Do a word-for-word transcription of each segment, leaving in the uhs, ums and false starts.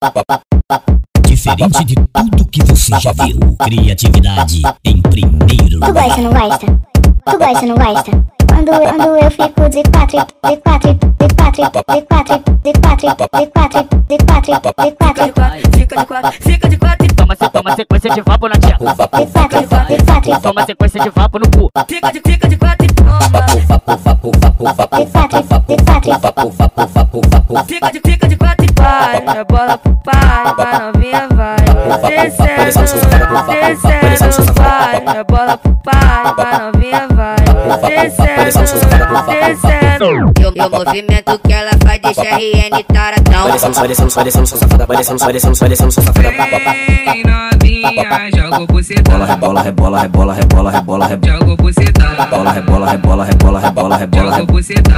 Diferente de tudo que você já viu, criatividade em primeiro Tu lugar. gosta, não gosta? Tu gosta, não gosta? Quando, quando eu fico de quatro, de quatro, de quatro, de quatro, de quatro, de quatro, de quatro, de quatro, Fica de quatro, fica de quatro. Toma, se toma sequência de vapo na tia. de quatro, de quatro, Toma sequência de vapo no cu. Fica de, fica de quatro e toma. de quatro, de quatro, Fica de, fica de quatro e vai. É bola pro pai, pra novinha vai. Descendo, descendo, vai. É bola pro pai, pra novinha vai. Descendo, descendo. E o, e o movimento que ela faz deixa R N taradão. Só descendo, só descendo, só safada, vai descendo, só descendo, só descendo, só safada. Vem novinha, joga o bucetão. Rebola, rebola, rebola, rebola, rebola, rebola, Joga o bucetão. rebola, rebola, rebola, rebola, rebola, rebola, Joga o bucetão.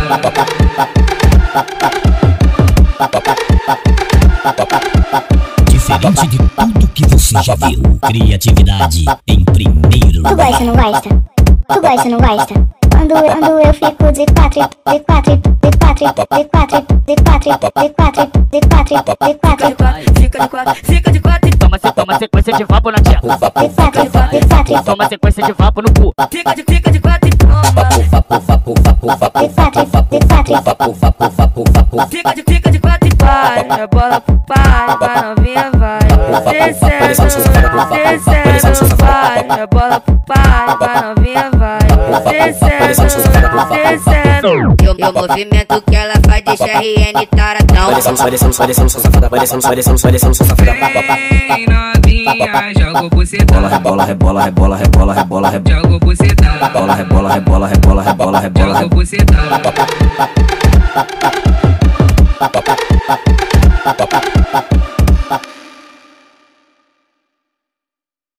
Diferente de tudo que você já viu, criatividade em primeiro Tu lugar. gosta, não gosta? Tu gosta, não gosta? Quando, quando eu fico de quatro, de quatro, de quatro, de quatro, de quatro, de quatro, de quatro, de quatro, Fica de quatro, fica de quatro e Toma, se toma sequência de vapo na tia. de quatro, de quatro, Toma sequência de vapo no cu. Fica de, fica de quatro e toma. de quatro, de quatro, Fica de, fica de quatro e vai. É bola pro pai, pra novinha vai. Descendo, descendo, vai. É bola pro pai, pra novinha vai. Descendo, descendo. E o, e o movimento que ela faz deixa R N taradão. Só descendo, só descendo, só safada, vai descendo, só descendo, só descendo, só safada. Vem novinha, joga o bucetão. Rebola, rebola, rebola, rebola, rebola, rebola, Joga o bucetão. rebola, rebola, rebola, rebola, rebola, rebola, Joga o bucetão. rebola.